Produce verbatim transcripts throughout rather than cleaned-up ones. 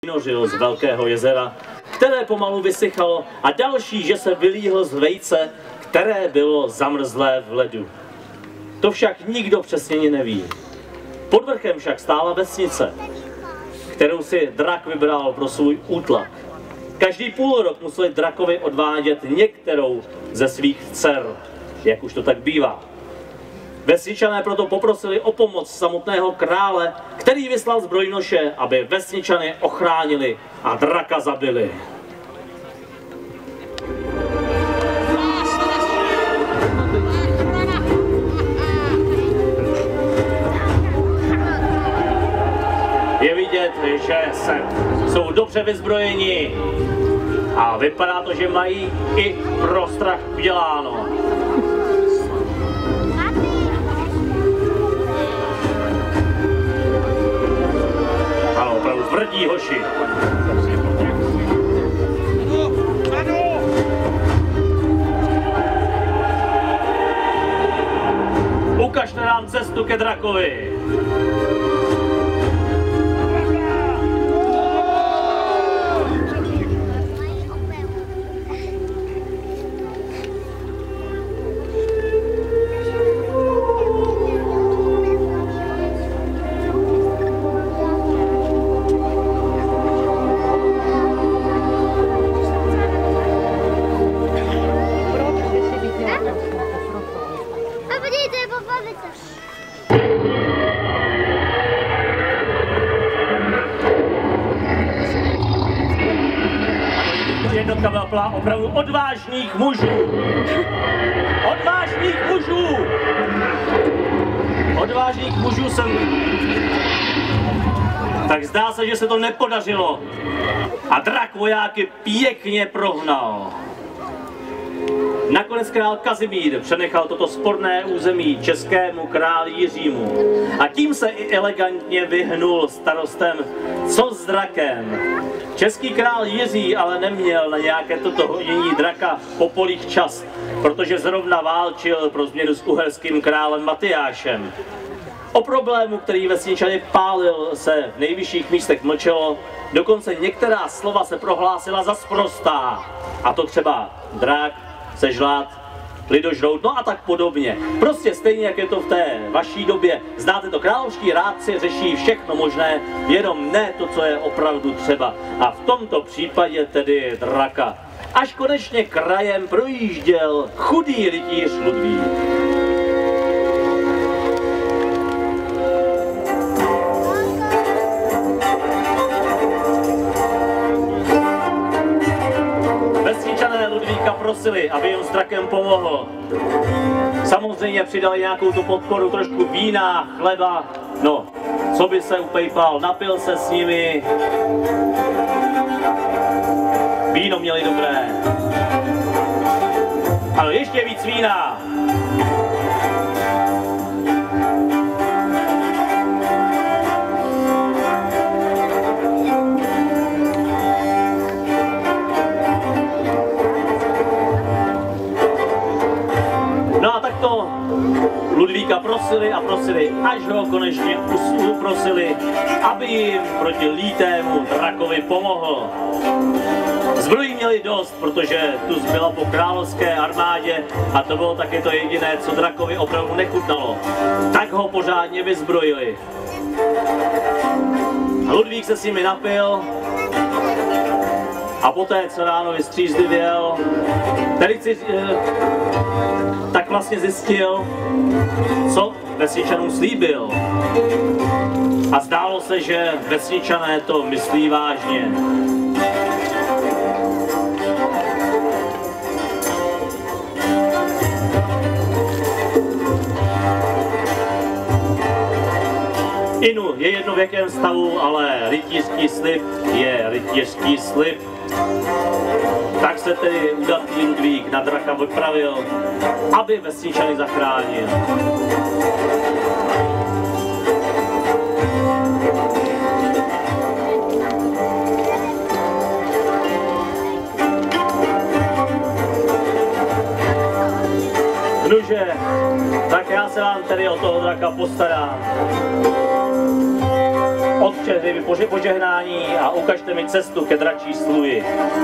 vynořil z velkého jezera, které pomalu vysychalo, a další, že se vylíhl z vejce, které bylo zamrzlé v ledu. To však nikdo přesně neví. Pod vrchem však stála vesnice, kterou si drak vybral pro svůj útlak. Každý půl rok museli drakovi odvádět některou ze svých dcer, jak už to tak bývá. Vesničané proto poprosili o pomoc samotného krále, který vyslal zbrojnoše, aby vesničany ochránili a draka zabili. Je vidět, že se, jsou dobře vyzbrojeni a vypadá to, že mají i pro strach uděláno. Ano, opravdu tvrdí hoši. Ukažte nám cestu ke drakovi. Jednotka byla plná opravdu odvážných mužů. Odvážných mužů. Odvážných mužů jsem... Tak zdá se, že se to nepodařilo. A drak vojáky pěkně prohnal. Nakonec král Kazimír přenechal toto sporné území českému králi Jiřímu. A tím se i elegantně vyhnul starostem, co s drakem. Český král Jiří ale neměl na nějaké toto honění draka po polích čas, protože zrovna válčil pro změnu s uherským králem Matyášem. O problému, který vesničany pálil, se v nejvyšších místech mlčelo, dokonce některá slova se prohlásila za sprostá. A to třeba drak, sežlát, lidožrout, no a tak podobně. Prostě stejně, jak je to v té vaší době. Znáte to, královští rádci řeší všechno možné, jenom ne to, co je opravdu třeba. A v tomto případě tedy draka. Až konečně krajem projížděl chudý rytíř Ludvík. Ludvíka prosili, aby jim s drakem pomohl. Samozřejmě přidali nějakou tu podporu, trošku vína, chleba, no, co by se upejpal, napil se s nimi. Víno měli dobré. Ano, ještě víc vína. Ludvíka prosili a prosili, až ho konečně uprosili, aby jim proti lítému drakovi pomohl. Zbrojí měli dost, protože tu zbyla po královské armádě a to bylo také to jediné, co drakovi opravdu nechutnalo. Tak ho pořádně vyzbrojili. Ludvík se s nimi napil a poté, co ráno vystřízlivěl, tady si, tak vlastně zjistil, co vesničanům slíbil. A zdálo se, že vesničané to myslí vážně. Inu je jedno v jakém stavu, ale rytířský slib je rytířský slib. Tak se tedy udatný Ludvík na draka vypravil, aby vesničany zachránil. Nuže, tak já se vám tedy o toho draka postarám. Od vaše hřiby požehnání a ukažte mi cestu ke dračí sluji.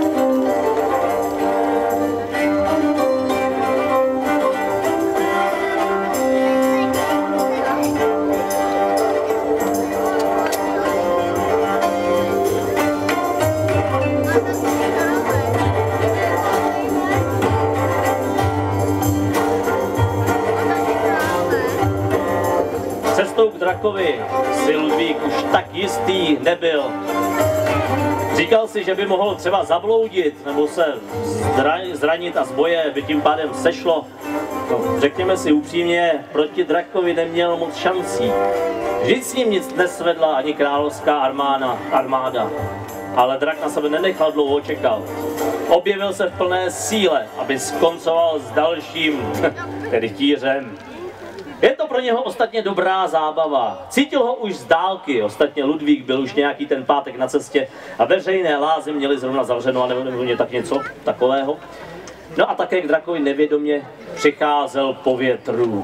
Cestou k drakovi si Ludvík už tak jistý nebyl. Říkal si, že by mohl třeba zabloudit nebo se zranit a z boje by tím pádem sešlo. No, řekněme si upřímně, proti drakovi neměl moc šancí. Vždyť s ním nic nesvedla ani královská armáda, armáda. Ale drak na sebe nenechal dlouho čekat. Objevil se v plné síle, aby skoncoval s dalším, tedy tířem. Je to pro něho ostatně dobrá zábava. Cítil ho už z dálky, ostatně Ludvík byl už nějaký ten pátek na cestě a veřejné lázy měly zrovna zavřeno, nebo nebo tak něco takového. No a také k drakovi nevědomě přicházel po větru.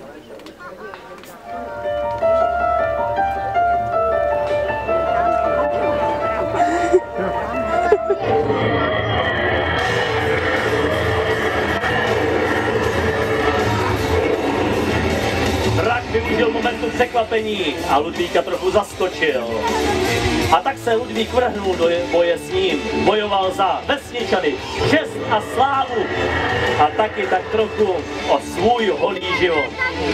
Využil momentu překvapení a Ludvíka trochu zaskočil. A tak se Ludvík vrhnul do boje s ním. Bojoval za vesničany, čest a slávu a taky tak trochu o svůj holý život.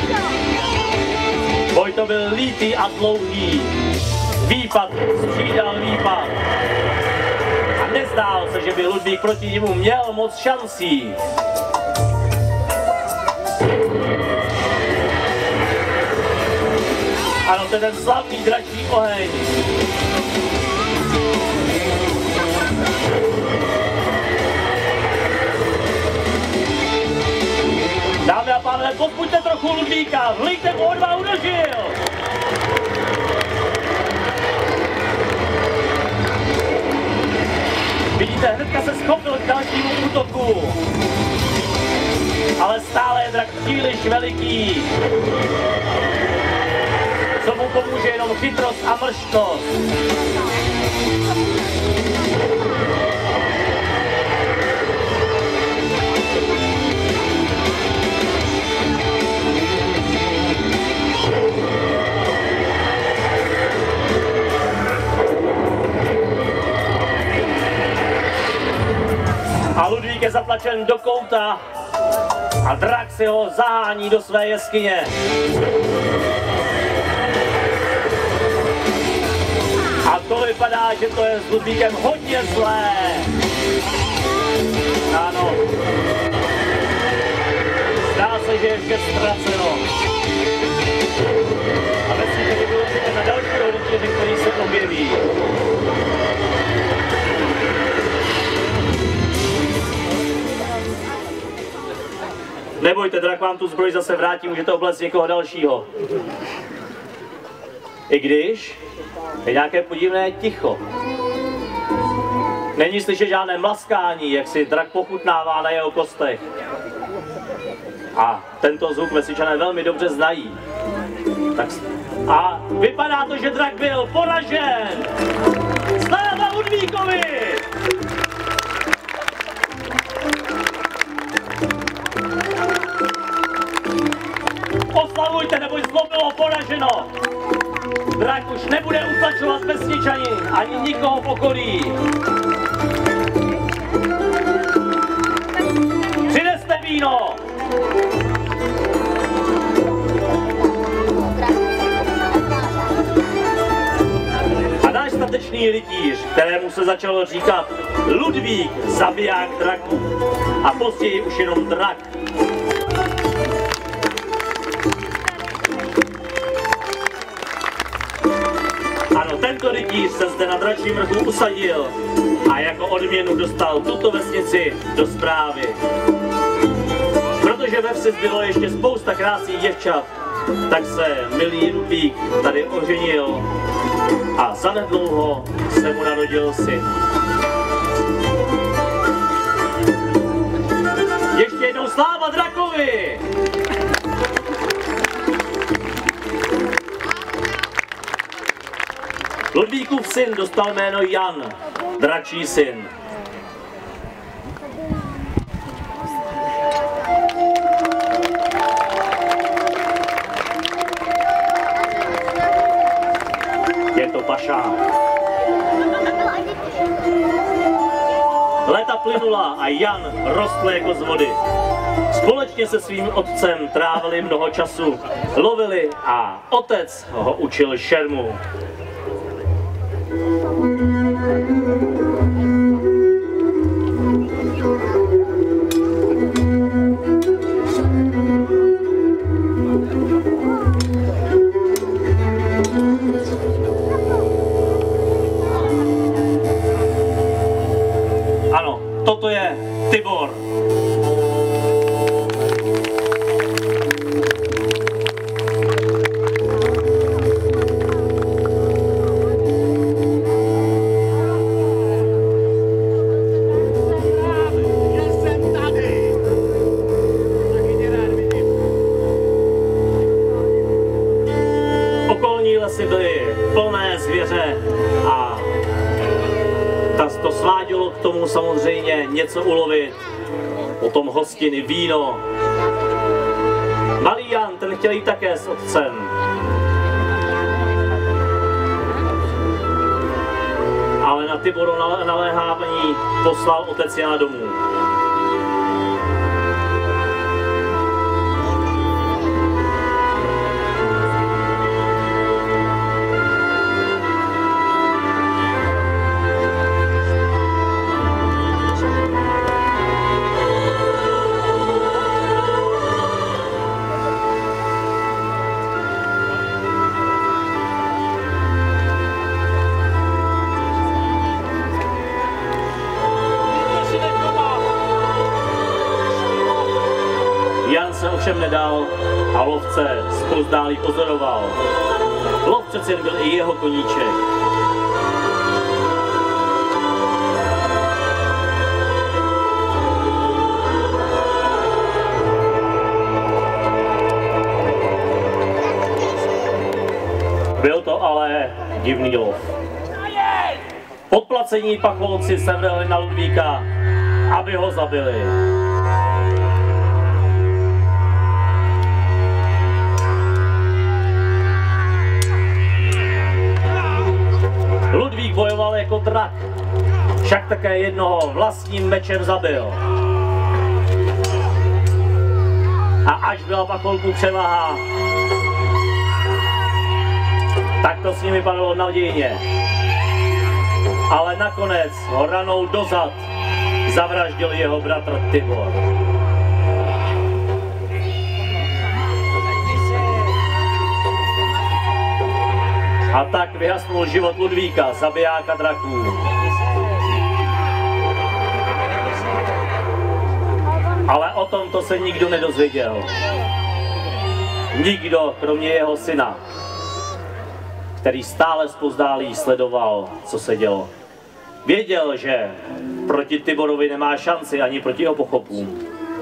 Boj to byl lítý a dlouhý. Výpad střídal výpad. A nezdál se, že by Ludvík proti němu měl moc šancí. Ano, to je ten slavný dračí oheň. Dámy a pánové, podbuďte trochu Ludvíka, vlijte mu odvahu do žil. Vidíte, hnedka se schopil k dalšímu útoku. Ale stále je drak příliš veliký. Co mu pomůže jenom chytrost a mrštnost. A Ludvík je zatlačen do kouta a drak si ho zahání do své jeskyně. A to vypadá, že to je s Ludvíkem hodně zlé. Ano. Zdá se, že je vše ztraceno. A vesmír by bylo určitě na dalšího rytíře, který se objeví. Nebojte, drak vám tu zbroj zase vrátí, můžete obléct někoho dalšího. I když je nějaké podivné ticho. Není slyšet žádné mlaskání, jak si drak pochutnává na jeho kostech. A tento zvuk vesničané velmi dobře znají. Tak, a vypadá to, že drak byl poražen! Sláva Ludvíkovi! Oslavujte, neboť zlo bylo poraženo! Drak už nebude utlačovat vesničani, ani nikoho v okolí. Přineste víno! A náš statečný rytíř, kterému se začalo říkat Ludvík, zabiják draků, a později už jenom drak. Ano, tento rytíř se zde na dračím vrchu usadil a jako odměnu dostal tuto vesnici do správy. Protože ve vsi zbylo ještě spousta krásných děvčat, tak se milý Ludvík tady oženil a zanedlouho se mu narodil syn. Ještě jednou sláva drakovi! Ludvíkův syn dostal jméno Jan, dračí syn. Je to pašák. Léta plynula a Jan rostl jako z vody. Společně se svým otcem trávili mnoho času, lovili a otec ho učil šermu. Ano, toto je Tibor. Okolní lesy byly plné zvěře a to svádělo k tomu samozřejmě něco ulovit, potom hostiny, víno. Malý Jan, ten chtěl jít také s otcem. Ale na Tiboru naléhávání poslal otec Jana domů. Jan se ovšem nedal a lovce zpozdálí pozoroval. Lov přece byl i jeho koníček. Byl to ale divný lov. Podplacení pacholci se vrhli na Ludvíka, aby ho zabili. Ludvík bojoval jako drak, však také jednoho vlastním mečem zabil. A až byla pacholků převaha, tak to s ním vypadalo nadějně. Ale nakonec ho ranou dozad zavraždil jeho bratr Tibor. A tak vyhasnul život Ludvíka, zabijáka draků. Ale o tomto se nikdo nedozvěděl. Nikdo, kromě jeho syna, který stále zpozdálí sledoval, co se dělo. Věděl, že proti Tiborovi nemá šanci ani proti jeho pochopům.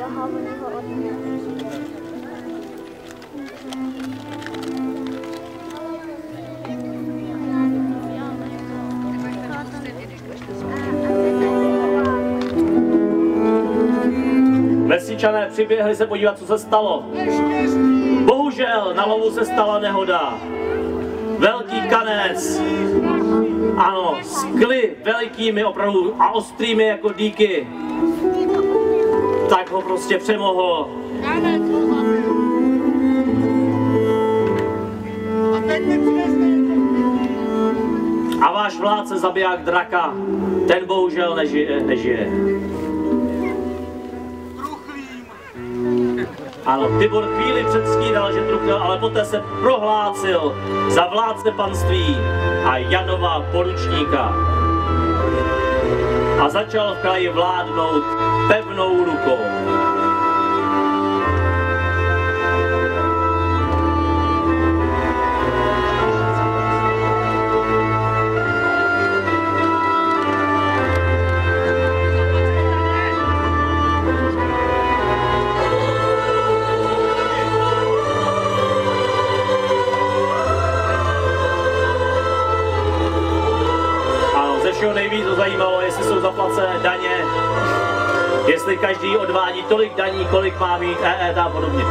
Vesničané přiběhli se podívat, co se stalo. Bohužel na lovu se stala nehoda. Velký kanec, ano, skly velikými opravdu a ostrými jako dýky, tak ho prostě přemohl. A váš vládce zabiják draka, ten bohužel nežije. nežije. Ano, Tibor chvíli předstíral, že truchl, ale poté se prohlásil za vládce panství a Janova poručníka. A začal v kraji vládnout pevnou rukou. zajímalo, jestli jsou zaplacené daně, jestli každý odvádí tolik daní, kolik má mít E E T a podobně.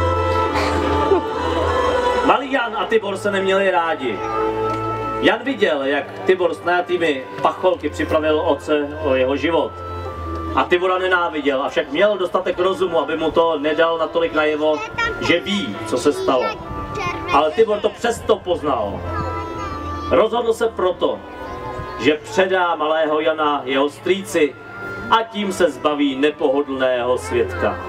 Malý Jan a Tibor se neměli rádi. Jan viděl, jak Tibor s najatými pacholky připravil otce o jeho život. A Tibora nenáviděl, avšak měl dostatek rozumu, aby mu to nedal natolik najevo, že ví, co se stalo. Ale Tibor to přesto poznal. Rozhodl se proto, že předá malého Jana jeho strýci a tím se zbaví nepohodlného svědka.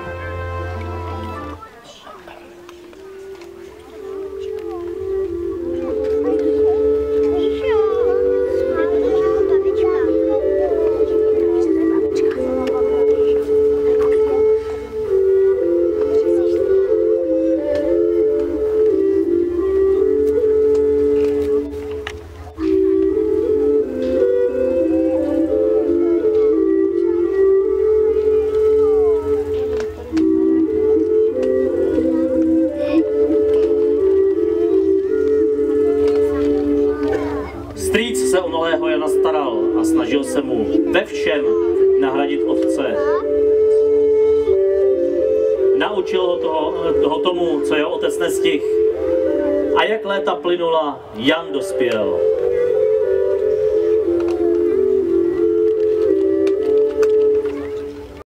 Strýc se o malého Jana staral a snažil se mu ve všem nahradit otce. Naučil ho toho, toho tomu, co jeho otec nestihl. A jak léta plynula, Jan dospěl.